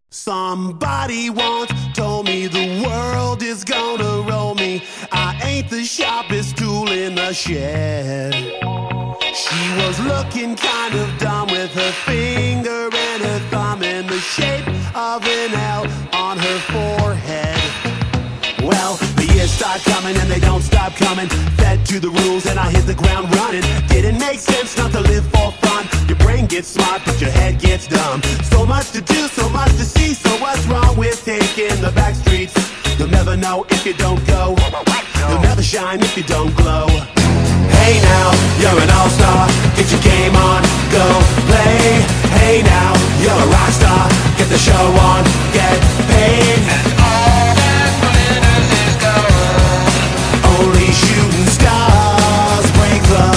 Somebody once told me the world is gonna roll me. I ain't the sharpest tool in the shed. She was looking kind of dumb with her finger and her thumb in the shape of an L on her forehead. Well, the years start coming and they don't stop coming. Fed to the rules and I hit the ground running. Didn't make sense not to live for fun. Your brain gets smart but your head gets dumb. So much to do, so much to see. So what's wrong with taking the back streets? You'll never know if you don't go. You'll never shine if you don't glow. Hey now, you're an all-star. Get your game on, go play. Hey now, you're a rock star. Get the show on, get paid. And all that glitters is gold. Only shooting stars break the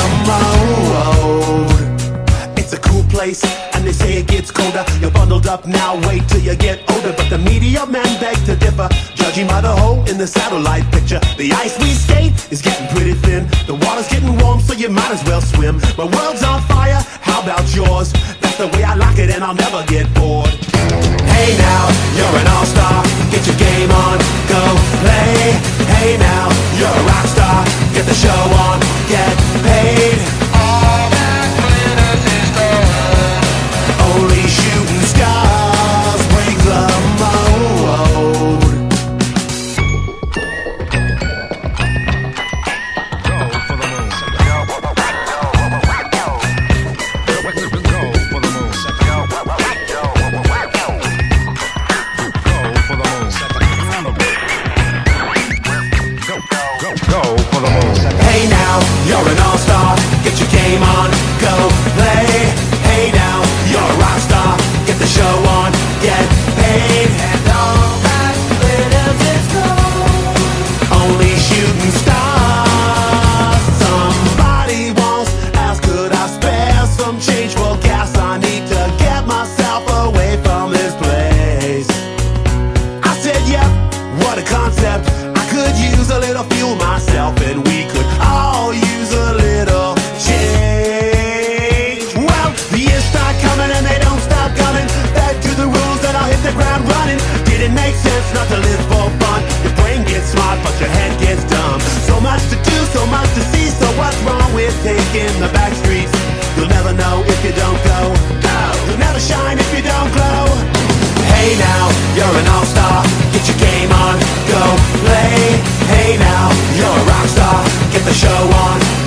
mold. It's a cool place, and they say it gets colder. You're bundled up now, wait till you get older. But the media men beg to differ, judging by the hole in the satellite picture. The ice we skate is getting pretty thin. The water's getting warm, so you might as well swim. My world's on fire, how about yours? That's the way I like it, and I'll never get bored. Hey now, you're an all-star. Get your game on, go play. Hey now, you're a rock star. Get the show on, get paid. All that glitters is gold. Only shooting stars break the mold. Hey now, you're an all-star. Get your game on, go play. Hey now, you're a rock star. Get the show on, get paid. And all that glitters is gold. Only shooting stars. Somebody once asked, could I spare some change for gas? I need to get myself away from this place. I said, yep, what a concept. I could use a little fuel myself, and we could all use a little change. Well, the years start coming and they don't stop coming. Back to the rules and I'll hit the ground running. Didn't make sense not to live for fun. Your brain gets smart but your head gets dumb. So much to do, so much to see. So what's wrong with taking the back streets? You'll never know if you don't go. You'll never shine if you don't glow. Hey now, you're an all-star. Get your game on, go play. Hey now, you're a rock star. Get the show on,